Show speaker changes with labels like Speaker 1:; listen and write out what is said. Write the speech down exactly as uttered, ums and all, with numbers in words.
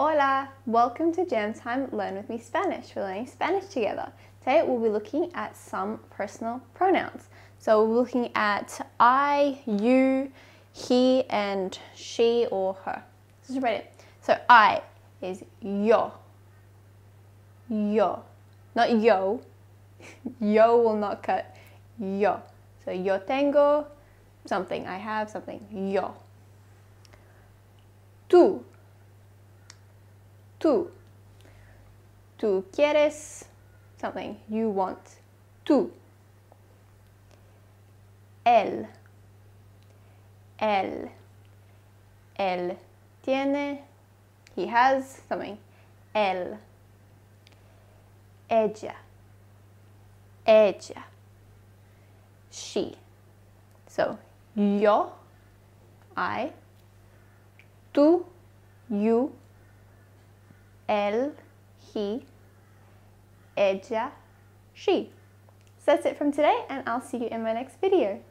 Speaker 1: Hola! Welcome to Jam Time Learn With Me Spanish. We're learning Spanish together. Today we'll be looking at some personal pronouns. So we're looking at I, you, he, and she or her. So just read it. So I is yo. Yo. Not yo. Yo will not cut. Yo. So yo tengo something. I have something. Yo. Tú. Tú. Tú quieres something. You want. Tú. Él. Él. Él tiene. He has something. Él. Ella. Ella. She. So, yo, I. Tú, you. Él, he. Ella, she. So that's it from today, and I'll see you in my next video.